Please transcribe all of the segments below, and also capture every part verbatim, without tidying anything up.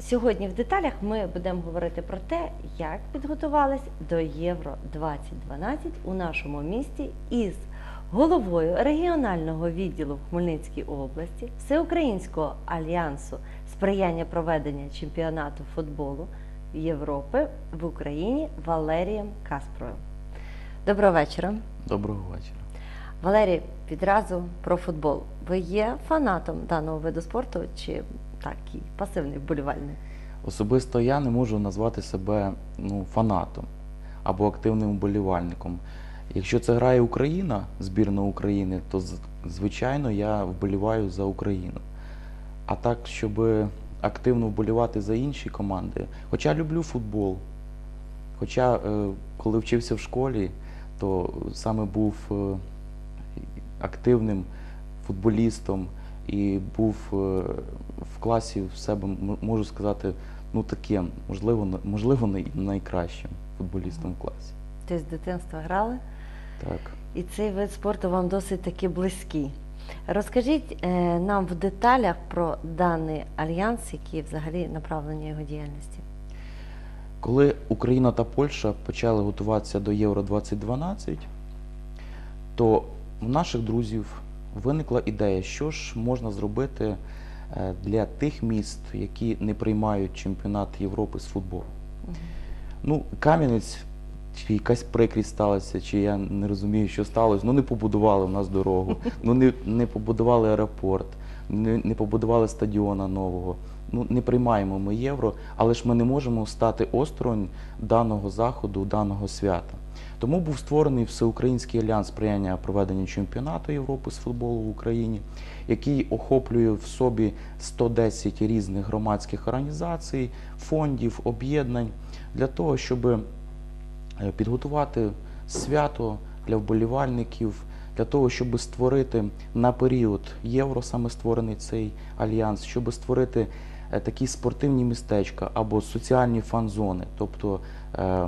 Сьогодні в деталях ми будемо говорити про те, як підготувались до Євро двадцять дванадцять у нашому місті із головою регіонального відділу в Хмельницькій області Всеукраїнського альянсу сприяння проведення чемпіонату футболу Європи в Україні Валерієм Каспровим. Доброго вечора. Доброго вечора. Валерій, відразу про футбол. Ви є фанатом даного виду спорту чи такий пасивний вболівальник? Особисто я не можу назвати себе ну, фанатом або активним вболівальником. Якщо це грає Україна, збірна України, то звичайно я вболіваю за Україну. А так, щоб активно вболівати за інші команди, хоча люблю футбол, хоча коли вчився в школі, то саме був активним футболістом і був в класі в себе, можу сказати, ну таким, можливо, можливо найкращим футболістом в класі. Тобто з дитинства грали? Так. І цей вид спорту вам досить таки близький. Розкажіть е, нам в деталях про даний альянс, який взагалі направлення його діяльності. Коли Україна та Польща почали готуватися до Євро двадцять дванадцять, то в наших друзів виникла ідея, що ж можна зробити для тих міст, які не приймають чемпіонат Європи з футболу. Угу. Ну, Кам'янець, чи якась прикрість сталася, чи я не розумію, що сталося, ну не побудували в нас дорогу, ну не, не побудували аеропорт, не, не побудували стадіона нового. Ну, не приймаємо ми євро, але ж ми не можемо стати осторонь даного заходу, даного свята. Тому був створений Всеукраїнський альянс сприяння проведенню чемпіонату Європи з футболу в Україні, який охоплює в собі сто десять різних громадських організацій, фондів, об'єднань, для того, щоб підготувати свято для вболівальників, для того, щоб створити на період Євро, саме створений цей альянс, щоб створити такі спортивні містечка або соціальні фан-зони, тобто е,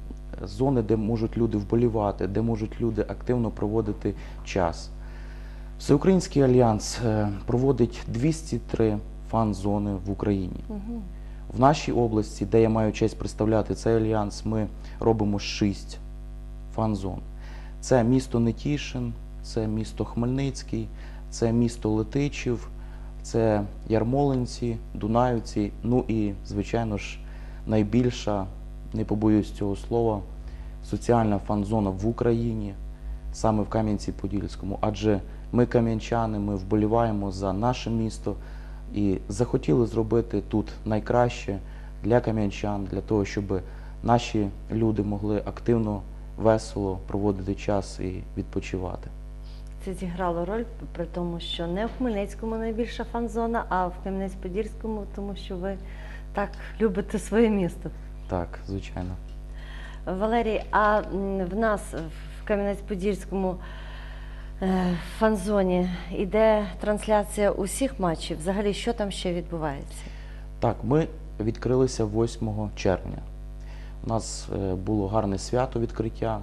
зони, де можуть люди вболівати, де можуть люди активно проводити час. Всеукраїнський альянс е, проводить двісті три фан-зони в Україні. Угу. В нашій області, де я маю честь представляти цей альянс, ми робимо шість фан-зон. Це місто Нетішин, це місто Хмельницький, це місто Летичів, це Ярмолинці, Дунаївці, ну і, звичайно ж, найбільша, не побоюсь цього слова, соціальна фан-зона в Україні, саме в Кам'янці-Подільському. Адже ми кам'янчани, ми вболіваємо за наше місто і захотіли зробити тут найкраще для кам'янчан, для того, щоб наші люди могли активно, весело проводити час і відпочивати. Це зіграло роль, при тому, що не в Хмельницькому найбільша фан-зона, а в Кам'янець-Подільському, тому що ви так любите своє місто. Так, звичайно. Валерій, а в нас в Кам'янець-Подільському фан-зоні йде трансляція усіх матчів? Взагалі, що там ще відбувається? Так, ми відкрилися восьмого червня. У нас було гарне свято відкриття.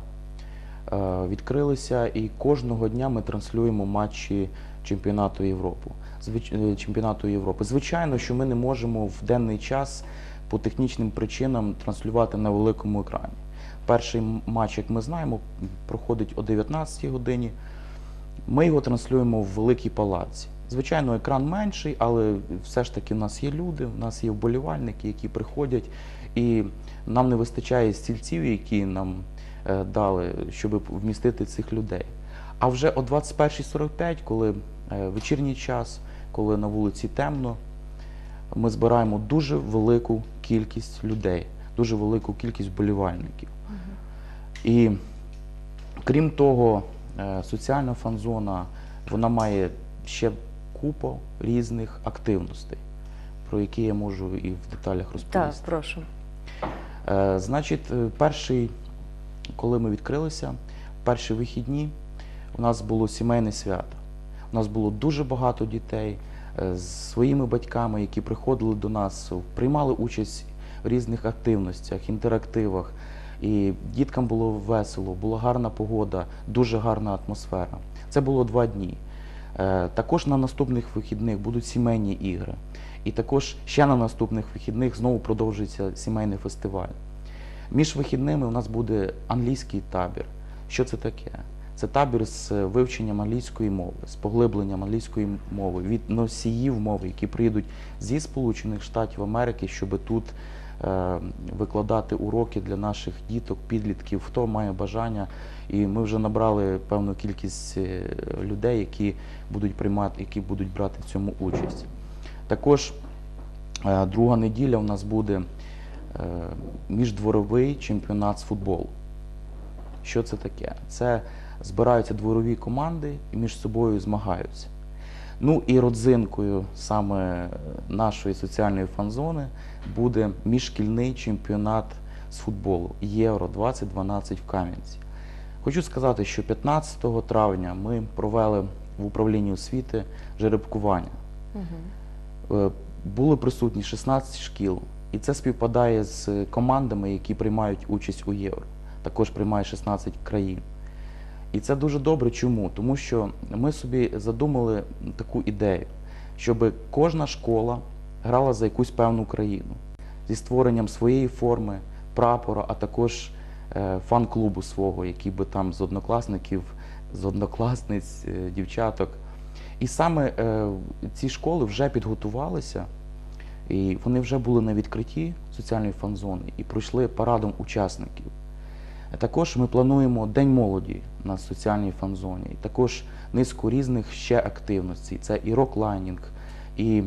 Відкрилися і кожного дня ми транслюємо матчі чемпіонату Європи. чемпіонату Європи. Звичайно, що ми не можемо в денний час по технічним причинам транслювати на великому екрані. Перший матч, як ми знаємо, проходить о дев'ятнадцятій годині. Ми його транслюємо в великій палаці. Звичайно, екран менший, але все ж таки в нас є люди, в нас є вболівальники, які приходять, і нам не вистачає стільців, які нам дали, щоб вмістити цих людей. А вже о двадцять першій сорок п'ять, коли вечірній час, коли на вулиці темно, ми збираємо дуже велику кількість людей, дуже велику кількість вболівальників. Угу. І крім того, соціальна фан-зона, вона має ще купу різних активностей, про які я можу і в деталях розповісти. Так, прошу. Значить, перший, коли ми відкрилися, перші вихідні, у нас було сімейне свято. У нас було дуже багато дітей з своїми батьками, які приходили до нас, приймали участь в різних активностях, інтерактивах. І діткам було весело, була гарна погода, дуже гарна атмосфера. Це було два дні. Також на наступних вихідних будуть сімейні ігри. І також ще на наступних вихідних знову продовжується сімейний фестиваль. Між вихідними у нас буде англійський табір. Що це таке? Це табір з вивченням англійської мови, з поглибленням англійської мови, від носіїв мови, які приїдуть зі Сполучених Штатів Америки, щоб тут е, викладати уроки для наших діток, підлітків, хто має бажання. І ми вже набрали певну кількість людей, які будуть приймати, які будуть брати в цьому участь. Також е, друга неділя у нас буде е, міждворовий чемпіонат з футболу. Що це таке? Це збираються дворові команди і між собою змагаються. Ну і родзинкою саме нашої соціальної фан-зони буде міжшкільний чемпіонат з футболу Євро двадцять дванадцять в Кам'янці. Хочу сказати, що п'ятнадцятого травня ми провели в управлінні освіти жеребкування. Угу. Були присутні шістнадцять шкіл, і це співпадає з командами, які приймають участь у Євро. Також приймає шістнадцять країн. І це дуже добре. Чому? Тому що ми собі задумали таку ідею, щоб кожна школа грала за якусь певну країну зі створенням своєї форми, прапора, а також е, фан-клубу свого, який би там з однокласників, з однокласниць, е, дівчаток. І саме е, ці школи вже підготувалися, і вони вже були на відкритті соціальної фан-зони і пройшли парадом учасників. Також ми плануємо День молоді на соціальній фан-зоні, і також низку різних ще активностей. Це і роклайнінг, і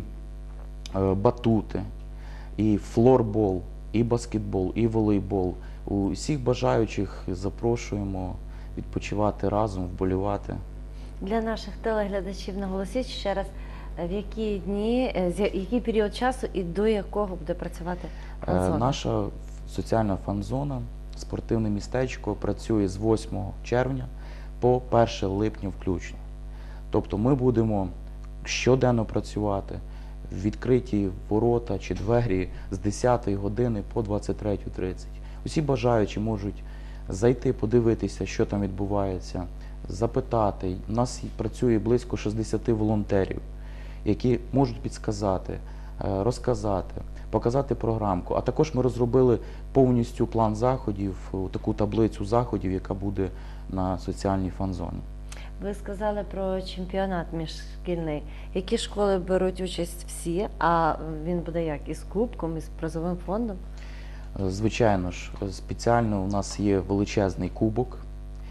е, батути, і флорбол, і баскетбол, і волейбол. Усіх бажаючих запрошуємо відпочивати разом, вболівати. Для наших телеглядачів наголосіть ще раз, в які дні, з який період часу і до якого буде працювати фан-зона? Е, наша соціальна фан-зона, спортивне містечко, працює з восьмого червня по перше липня включно. Тобто ми будемо щоденно працювати, відкриті ворота чи двері з десятої години по двадцять третю тридцять. Усі бажаючі можуть зайти, подивитися, що там відбувається, запитати. У нас працює близько шістдесят волонтерів, які можуть підсказати, розказати, показати програмку. А також ми розробили повністю план заходів, таку таблицю заходів, яка буде на соціальній фан-зоні. Ви сказали про чемпіонат міжшкільний. Які школи беруть участь всі, а він буде як? Із кубком, із призовим фондом? Звичайно ж, спеціально у нас є величезний кубок,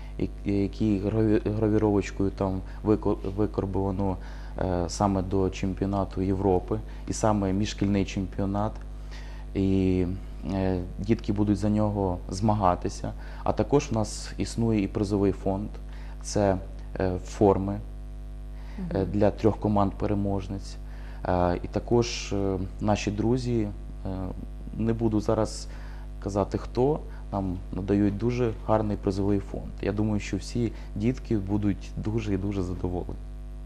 який гравіровочкою там викорбовано саме до чемпіонату Європи, і саме міжшкільний чемпіонат. І дітки будуть за нього змагатися. А також у нас існує і призовий фонд. Це форми для трьох команд-переможниць. І також наші друзі, не буду зараз казати хто, нам надають дуже гарний призовий фонд. Я думаю, що всі дітки будуть дуже і дуже задоволені.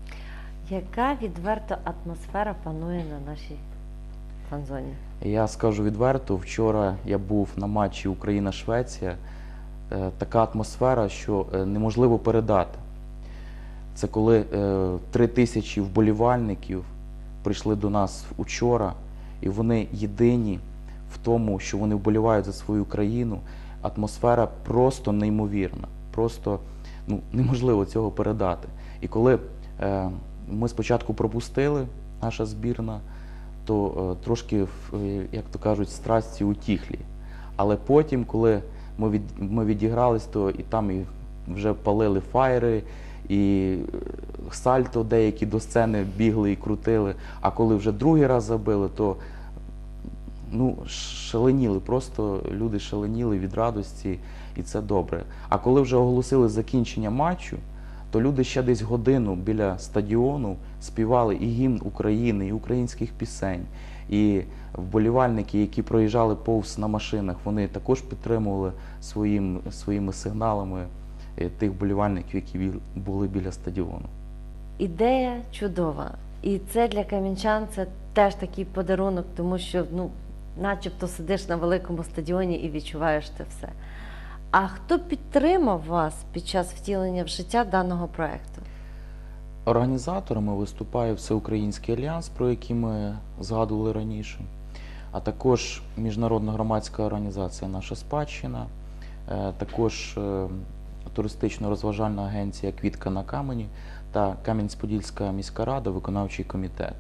Яка відверто атмосфера панує на нашій фан-зоні? Я скажу відверто, вчора я був на матчі Україна-Швеція. Така атмосфера, що неможливо передати. Це коли три тисячі вболівальників прийшли до нас вчора, і вони єдині в тому, що вони вболівають за свою країну. Атмосфера просто неймовірна, просто ну, неможливо цього передати. І коли е, ми спочатку пропустили, наша збірна, то е, трошки, як то кажуть, страсті утіхлі. Але потім, коли ми, від, ми відігрались, то і там і вже палили фаєри, і сальто деякі до сцени бігли і крутили. А коли вже другий раз забили, то ну, шаленіли, просто люди шаленіли від радості, і це добре. А коли вже оголосили закінчення матчу, то люди ще десь годину біля стадіону співали і гімн України, і українських пісень. І вболівальники, які проїжджали повз на машинах, вони також підтримували своїм, своїми сигналами тих вболівальників, які були біля стадіону. Ідея чудова. І це для кам'янчан це теж такий подарунок, тому що ну, начебто сидиш на великому стадіоні і відчуваєш це все. А хто підтримав вас під час втілення в життя даного проєкту? Організаторами виступає Всеукраїнський альянс, про який ми згадували раніше, а також міжнародна громадська організація «Наша спадщина», е, також е, туристично-розважальна агенція «Квітка на камені» та Кам'янець-Подільська міська рада, виконавчий комітет.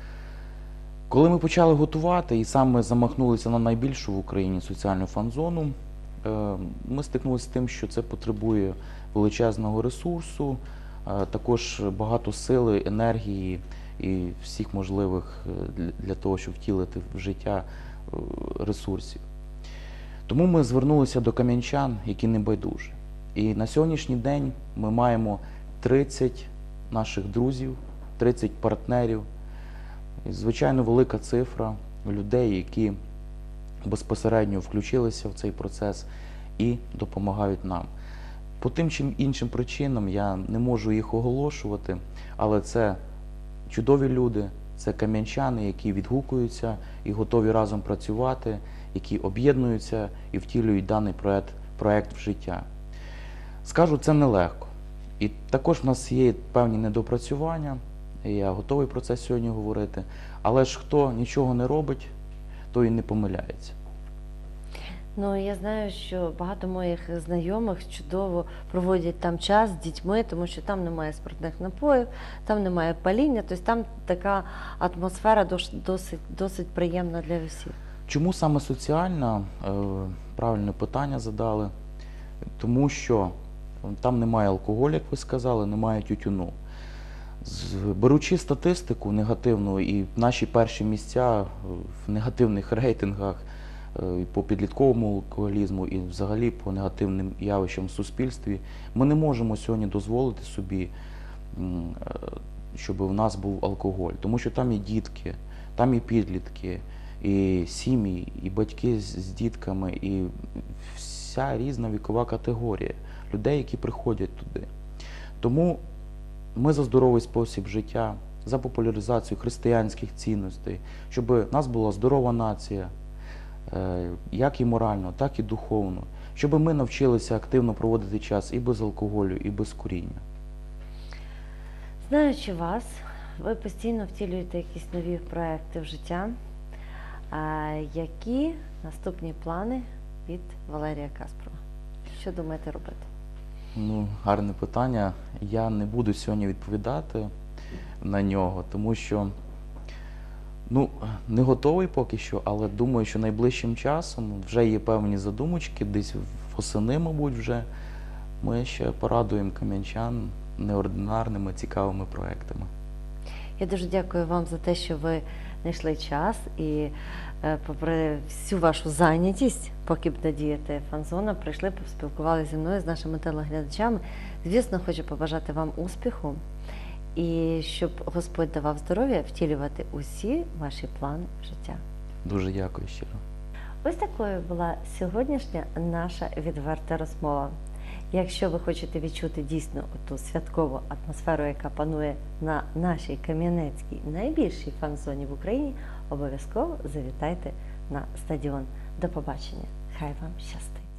Коли ми почали готувати і саме замахнулися на найбільшу в Україні соціальну фан-зону, е, ми стикнулися з тим, що це потребує величезного ресурсу, е, також багато сили, енергії і всіх можливих е, для- для того, щоб втілити в життя е, ресурсів. Тому ми звернулися до кам'янчан, які не байдужі. І на сьогоднішній день ми маємо тридцять наших друзів, тридцять партнерів. І, звичайно, велика цифра людей, які безпосередньо включилися в цей процес і допомагають нам. По тим чи іншим причинам я не можу їх оголошувати, але це чудові люди, це кам'янчани, які відгукуються і готові разом працювати, які об'єднуються і втілюють даний проект, проект в життя. Скажу, це нелегко. І також в нас є певні недопрацювання, і я готовий про це сьогодні говорити. Але ж хто нічого не робить, той і не помиляється. Ну, я знаю, що багато моїх знайомих чудово проводять там час з дітьми, тому що там немає спиртних напоїв, там немає паління, тобто там така атмосфера дос- досить, досить приємна для всіх. Чому саме соціальна? Е, Правильне питання задали. Тому що там немає алкоголю, як ви сказали, немає тютюну. З- Беручи статистику негативну і наші перші місця в негативних рейтингах е, і по підлітковому алкоголізму і взагалі по негативним явищам в суспільстві, ми не можемо сьогодні дозволити собі, м, е, щоб у нас був алкоголь. Тому що там і дітки, там і підлітки, і сім'ї, і батьки з, з дітками, і вся різна вікова категорія людей, які приходять туди. Тому ми за здоровий спосіб життя, за популяризацію християнських цінностей, щоб в нас була здорова нація, е, як і морально, так і духовно, щоб ми навчилися активно проводити час і без алкоголю, і без куріння. Знаючи вас, ви постійно втілюєте якісь нові проекти в життя. А які наступні плани від Валерія Каспрова? Що думаєте робити? Ну, гарне питання. Я не буду сьогодні відповідати на нього, тому що ну, не готовий поки що, але думаю, що найближчим часом вже є певні задумочки, десь восени, мабуть, вже ми ще порадуємо кам'янчан неординарними, цікавими проектами. Я дуже дякую вам за те, що ви знайшли час і е, попри всю вашу зайнятість, поки буде діяти фан-зона, прийшли, поспілкувалися зі мною, з нашими телеглядачами. Звісно, хочу побажати вам успіху і щоб Господь давав здоров'я втілювати усі ваші плани в життя. Дуже дякую щиро. Ось такою була сьогоднішня наша відверта розмова. Якщо ви хочете відчути дійсно ту святкову атмосферу, яка панує на нашій Кам'янецькій, найбільшій фан-зоні в Україні, обов'язково завітайте на стадіон. До побачення. Хай вам щастить!